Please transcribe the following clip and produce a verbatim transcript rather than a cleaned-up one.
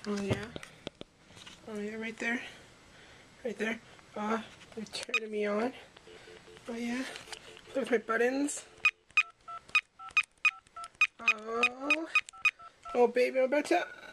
Oh yeah. Oh yeah, right there. Right there. Oh, they're turning me on. Oh yeah. Play with my buttons. Oh. Oh baby, I'm about to